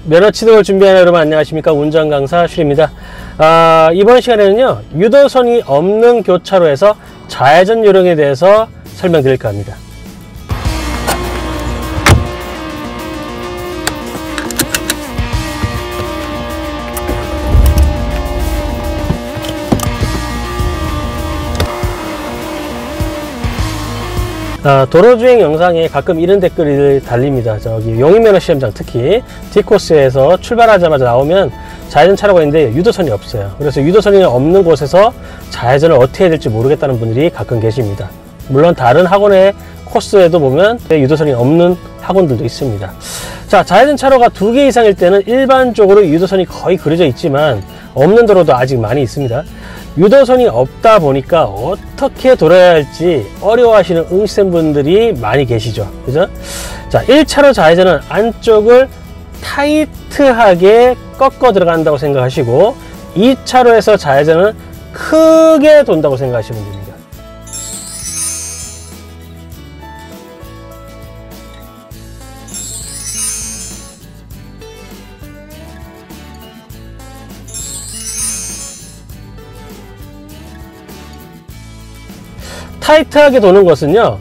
면허 취득을 준비하는 여러분 안녕하십니까. 운전강사 슈리입니다. 이번 시간에는요, 유도선이 없는 교차로에서 좌회전 요령에 대해서 설명드릴까 합니다. 도로주행 영상에 가끔 이런 댓글이 달립니다. 저기 용인면허 시험장, 특히 D코스에서 출발하자마자 나오면 좌회전 차로가 있는데 유도선이 없어요. 그래서 유도선이 없는 곳에서 좌회전을 어떻게 해야 될지 모르겠다는 분들이 가끔 계십니다. 물론 다른 학원의 코스에도 보면 유도선이 없는 학원들도 있습니다. 자, 좌회전 차로가 2개 이상일 때는 일반적으로 유도선이 거의 그려져 있지만 없는 도로도 아직 많이 있습니다. 유도선이 없다 보니까 어떻게 돌아야 할지 어려워하시는 응시생분들이 많이 계시죠. 그죠? 자, 1차로 좌회전은 안쪽을 타이트하게 꺾어 들어간다고 생각하시고, 2차로에서 좌회전은 크게 돈다고 생각하시면 됩니다. 타이트하게 도는 것은요,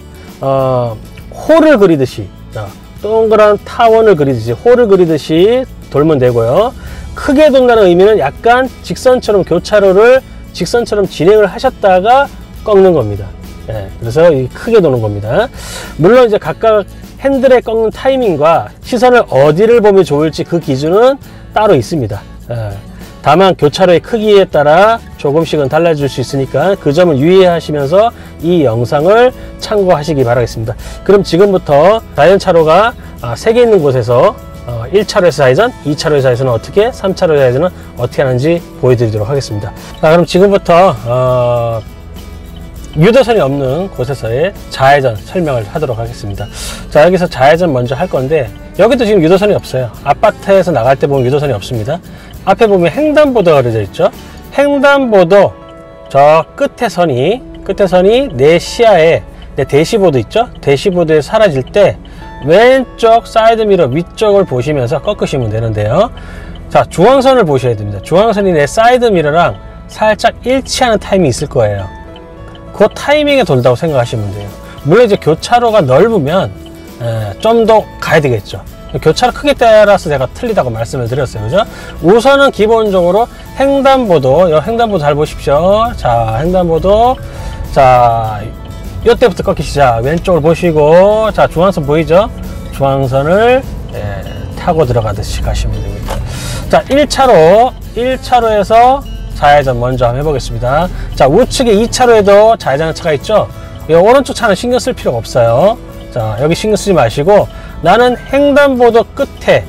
홀을 그리듯이, 동그란 타원을 그리듯이 홀을 그리듯이 돌면 되고요. 크게 돈다는 의미는 약간 직선처럼 교차로를 직선처럼 진행을 하셨다가 꺾는 겁니다. 그래서 크게 도는 겁니다. 물론 이제 각각 핸들에 꺾는 타이밍과 시선을 어디를 보면 좋을지 그 기준은 따로 있습니다. 다만 교차로의 크기에 따라 조금씩은 달라질 수 있으니까 그 점을 유의하시면서 이 영상을 참고하시기 바라겠습니다. 그럼 지금부터 좌회전 차로가 3개 있는 곳에서 1차로에서 좌회전, 2차로에서 좌회전은 어떻게, 3차로 좌회전은 어떻게 하는지 보여드리도록 하겠습니다. 자, 그럼 지금부터 유도선이 없는 곳에서의 좌회전 설명을 하도록 하겠습니다. 자, 여기서 좌회전 먼저 할 건데, 여기도 지금 유도선이 없어요. 아파트에서 나갈 때 보면 유도선이 없습니다. 앞에 보면 횡단보도가 그려져 있죠. 횡단보도 저 끝에 선이 내 시야에, 내 대시보드 있죠. 대시보드에 사라질 때 왼쪽 사이드미러 위쪽을 보시면서 꺾으시면 되는데요. 자, 중앙선을 보셔야 됩니다. 중앙선이 내 사이드미러랑 살짝 일치하는 타이밍이 있을 거예요. 그 타이밍에 돌다고 생각하시면 돼요. 물론 이제 교차로가 넓으면 좀 더 가야 되겠죠. 교차로 크기에 따라서 제가 틀리다고 말씀을 드렸어요. 그죠? 우선은 기본적으로 횡단보도, 횡단보도 잘 보십시오. 자, 횡단보도. 자, 이때부터 꺾이시죠. 자, 왼쪽을 보시고, 자, 중앙선 보이죠? 중앙선을 타고 들어가듯이 가시면 됩니다. 자, 1차로에서 좌회전 먼저 한번 해보겠습니다. 자, 우측에 2차로에도 좌회전하는 차가 있죠? 이 오른쪽 차는 신경 쓸 필요가 없어요. 자, 여기 신경 쓰지 마시고, 나는 횡단보도 끝에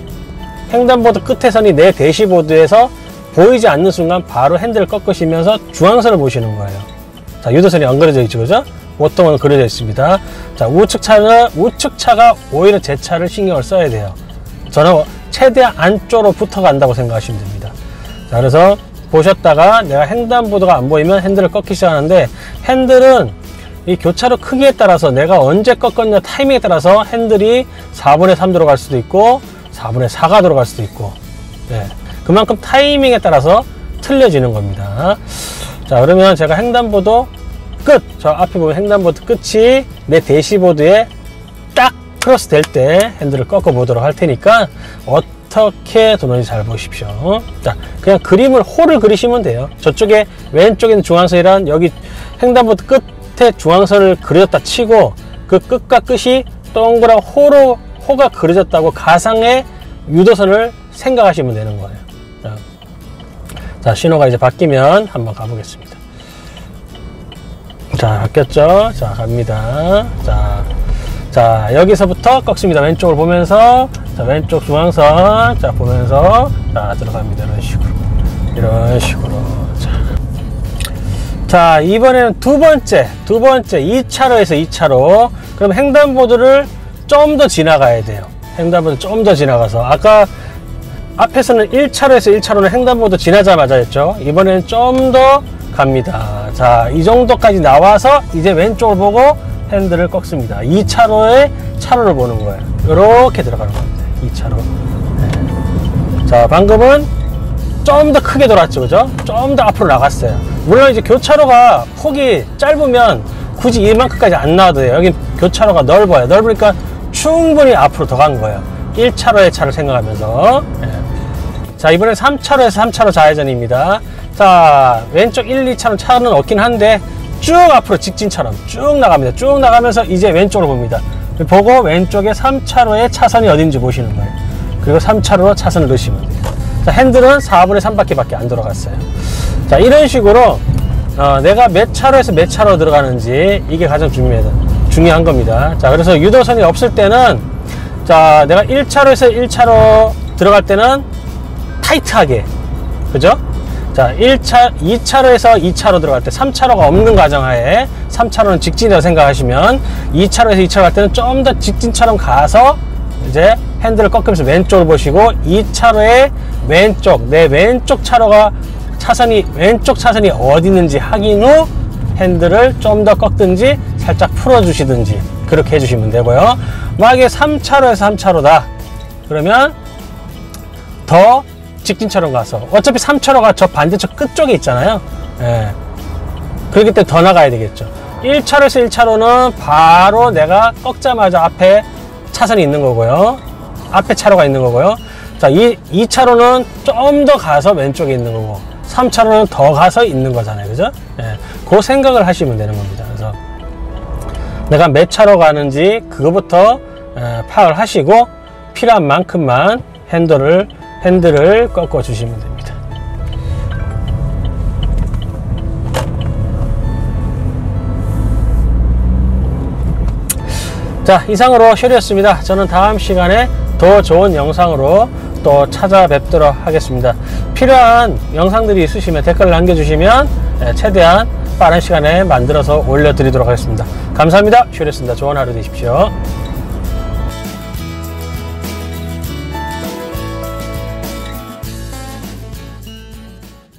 선이 내 대시보드에서 보이지 않는 순간 바로 핸들을 꺾으시면서 중앙선을 보시는 거예요. 자, 유도선이 안 그려져 있죠, 그죠? 보통은 그려져 있습니다. 자, 우측 차가 오히려 제 차를 신경을 써야 돼요. 저는 최대한 안쪽으로 붙어 간다고 생각하시면 됩니다. 자, 그래서 보셨다가 내가 횡단보도가 안 보이면 핸들을 꺾기 시작하는데, 핸들은 이 교차로 크기에 따라서 내가 언제 꺾었냐 타이밍에 따라서 핸들이 4분의 3 들어갈 수도 있고 4분의 4가 들어갈 수도 있고, 그만큼 타이밍에 따라서 틀려지는 겁니다. 자, 그러면 제가 횡단보도 끝, 저 앞에 보면 횡단보도 끝이 내 대시보드에 딱 크로스 될 때 핸들을 꺾어 보도록 할 테니까 어떻게 도는지 잘 보십시오. 자, 그냥 그림을 홀을 그리시면 돼요. 저쪽에 왼쪽에 있는 중앙선이란 여기 횡단보도 끝 중앙선을 그려졌다 치고, 그 끝과 끝이 동그란 호가 그려졌다고 가상의 유도선을 생각하시면 되는 거예요. 자, 신호가 이제 바뀌면 한번 가보겠습니다. 자, 바뀌었죠? 자, 갑니다. 자, 여기서부터 꺾습니다. 왼쪽을 보면서, 자, 왼쪽 중앙선, 자, 보면서, 자, 들어갑니다. 이런 식으로. 자, 이번에는 두 번째 2차로에서 2차로. 그럼 횡단보도를 좀 더 지나가야 돼요. 횡단보도 좀 더 지나가서, 아까 앞에서는 1차로에서 1차로는 횡단보도 지나자마자 했죠. 이번에는 좀 더 갑니다. 자, 이 정도까지 나와서 이제 왼쪽을 보고 핸들을 꺾습니다. 2차로의 차로를 보는 거예요. 이렇게 들어가는 겁니다. 2차로. 자, 방금은 좀 더 크게 돌았죠, 그죠? 좀 더 앞으로 나갔어요. 물론 이제 교차로가 폭이 짧으면 굳이 이만큼까지 안 나와도 돼요. 여기 교차로가 넓어요. 넓으니까 충분히 앞으로 더 간 거예요. 1차로의 차를 생각하면서. 예. 자, 이번엔 3차로에서 3차로 좌회전입니다. 자, 왼쪽 1, 2차로 차는 없긴 한데 쭉 앞으로 직진처럼 쭉 나갑니다. 쭉 나가면서 이제 왼쪽으로 봅니다. 보고 왼쪽에 3차로의 차선이 어딘지 보시는 거예요. 그리고 3차로로 차선을 넣으시면 돼요. 자, 핸들은 4분의 3바퀴밖에 안 돌아갔어요. 자, 이런 식으로 내가 몇 차로에서 몇 차로 들어가는지 이게 가장 중요한 겁니다. 자, 그래서 유도선이 없을 때는 자, 내가 1차로에서 1차로 들어갈 때는 타이트하게, 그죠? 자, 2차로에서 2차로 들어갈 때 3차로가 없는 가정하에 3차로는 직진이라고 생각하시면 2차로에서 2차로 갈 때는 좀 더 직진처럼 가서 이제 핸들을 꺾으면서 왼쪽을 보시고 2차로의 왼쪽, 내 왼쪽 차로가 왼쪽 차선이 어디 있는지 확인 후 핸들을 좀 더 꺾든지 살짝 풀어주시든지 그렇게 해주시면 되고요. 만약에 3차로에서 3차로다 그러면 더 직진처럼 가서 어차피 3차로가 저 반대쪽 끝쪽에 있잖아요. 예. 그렇기 때문에 더 나가야 되겠죠. 1차로에서 1차로는 바로 내가 꺾자마자 앞에 차선이 있는 거고요. 앞에 차로가 있는 거고요. 자, 2차로는 좀 더 가서 왼쪽에 있는 거고 3차로는 더 가서 있는 거잖아요. 그죠? 예. 그 생각을 하시면 되는 겁니다. 그래서 내가 몇 차로 가는지 그거부터 파악을 하시고 필요한 만큼만 핸들을 꺾어 주시면 됩니다. 자, 이상으로 쉐리였습니다. 저는 다음 시간에 더 좋은 영상으로 또 찾아뵙도록 하겠습니다. 필요한 영상들이 있으시면 댓글을 남겨주시면 최대한 빠른 시간에 만들어서 올려드리도록 하겠습니다. 감사합니다. 쉐리였습니다. 좋은 하루 되십시오.